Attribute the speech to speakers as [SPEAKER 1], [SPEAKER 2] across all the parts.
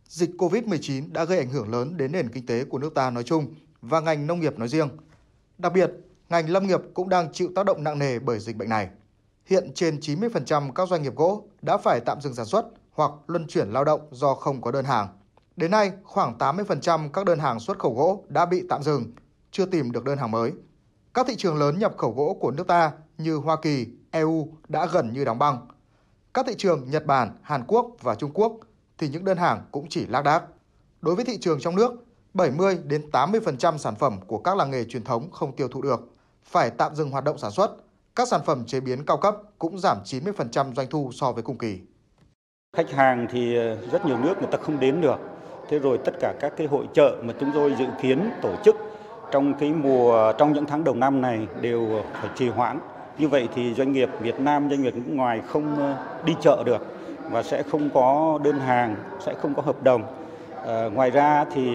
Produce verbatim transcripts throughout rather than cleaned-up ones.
[SPEAKER 1] Dịch Covid mười chín đã gây ảnh hưởng lớn đến nền kinh tế của nước ta nói chung và ngành nông nghiệp nói riêng. Đặc biệt, ngành lâm nghiệp cũng đang chịu tác động nặng nề bởi dịch bệnh này. Hiện trên chín mươi phần trăm các doanh nghiệp gỗ đã phải tạm dừng sản xuất hoặc luân chuyển lao động do không có đơn hàng. Đến nay, khoảng tám mươi phần trăm các đơn hàng xuất khẩu gỗ đã bị tạm dừng, chưa tìm được đơn hàng mới. Các thị trường lớn nhập khẩu gỗ của nước ta như Hoa Kỳ, e u đã gần như đóng băng. Các thị trường Nhật Bản, Hàn Quốc và Trung Quốc thì những đơn hàng cũng chỉ lác đác. Đối với thị trường trong nước, bảy mươi đến tám mươi phần trăm sản phẩm của các làng nghề truyền thống không tiêu thụ được, phải tạm dừng hoạt động sản xuất. Các sản phẩm chế biến cao cấp cũng giảm chín mươi phần trăm doanh thu so với cùng kỳ.
[SPEAKER 2] Khách hàng thì rất nhiều nước người ta không đến được. Thế rồi tất cả các cái hội chợ mà chúng tôi dự kiến tổ chức trong cái mùa trong những tháng đầu năm này đều phải trì hoãn. Như vậy thì doanh nghiệp Việt Nam, doanh nghiệp nước ngoài không đi chợ được và sẽ không có đơn hàng, sẽ không có hợp đồng. À, ngoài ra thì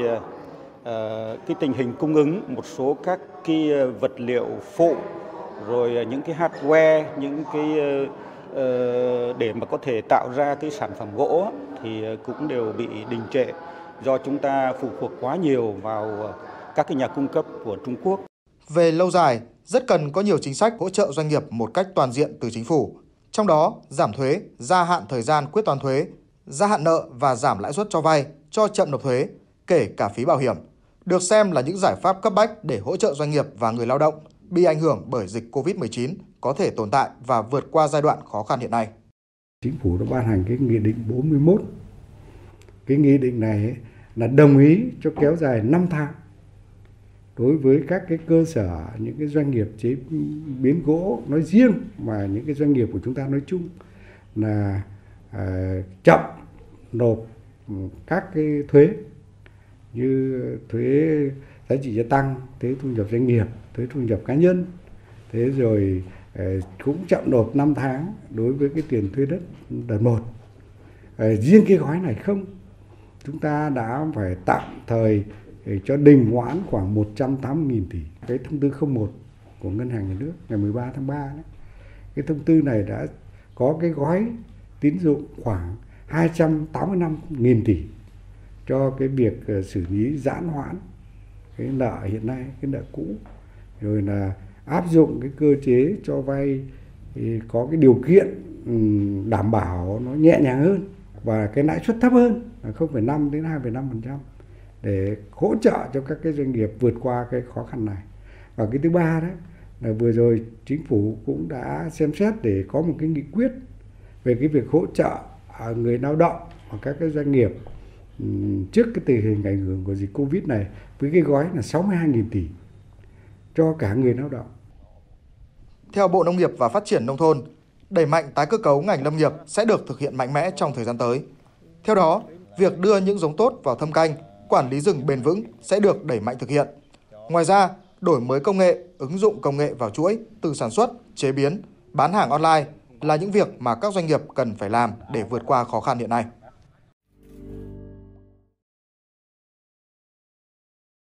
[SPEAKER 2] à, cái tình hình cung ứng một số các cái vật liệu phụ, rồi những cái hardware, những cái uh, để mà có thể tạo ra cái sản phẩm gỗ thì cũng đều bị đình trệ do chúng ta phụ thuộc quá nhiều vào các cái nhà cung cấp của Trung Quốc.
[SPEAKER 1] Về lâu dài, rất cần có nhiều chính sách hỗ trợ doanh nghiệp một cách toàn diện từ chính phủ. Trong đó, giảm thuế, gia hạn thời gian quyết toán thuế, gia hạn nợ và giảm lãi suất cho vay, cho chậm nộp thuế, kể cả phí bảo hiểm, được xem là những giải pháp cấp bách để hỗ trợ doanh nghiệp và người lao động bị ảnh hưởng bởi dịch Covid mười chín có thể tồn tại và vượt qua giai đoạn khó khăn hiện nay.
[SPEAKER 3] Chính phủ đã ban hành cái nghị định bốn mươi mốt. Cái nghị định này ấy, là đồng ý cho kéo dài năm tháng đối với các cái cơ sở, những cái doanh nghiệp chế biến gỗ nói riêng mà những cái doanh nghiệp của chúng ta nói chung là à, chậm nộp các cái thuế như thuế giá trị gia tăng, thuế thu nhập doanh nghiệp, thuế thu nhập cá nhân, thế rồi à, cũng chậm nộp năm tháng đối với cái tiền thuê đất đợt một. À, riêng cái gói này không, chúng ta đã phải tạm thời để cho đình hoãn khoảng một trăm tám mươi nghìn tỷ. Cái thông tư không một của Ngân hàng Nhà nước ngày mười ba tháng ba đấy, cái thông tư này đã có cái gói tín dụng khoảng hai trăm tám mươi lăm nghìn tỷ cho cái việc xử lý giãn hoãn cái nợ hiện nay, cái nợ cũ, rồi là áp dụng cái cơ chế cho vay thì có cái điều kiện đảm bảo nó nhẹ nhàng hơn và cái lãi suất thấp hơn là không phẩy năm đến hai phẩy năm phần trăm để hỗ trợ cho các cái doanh nghiệp vượt qua cái khó khăn này. Và cái thứ ba đấy là vừa rồi chính phủ cũng đã xem xét để có một cái nghị quyết về cái việc hỗ trợ người lao động và các cái doanh nghiệp trước cái tình hình ảnh hưởng của dịch Covid này với cái gói là sáu mươi hai nghìn tỷ cho cả người lao động.
[SPEAKER 1] Theo Bộ Nông nghiệp và Phát triển Nông thôn, đẩy mạnh tái cơ cấu ngành lâm nghiệp sẽ được thực hiện mạnh mẽ trong thời gian tới. Theo đó, việc đưa những giống tốt vào thâm canh, quản lý rừng bền vững sẽ được đẩy mạnh thực hiện. Ngoài ra, đổi mới công nghệ, ứng dụng công nghệ vào chuỗi từ sản xuất, chế biến, bán hàng online là những việc mà các doanh nghiệp cần phải làm để vượt qua khó khăn hiện nay.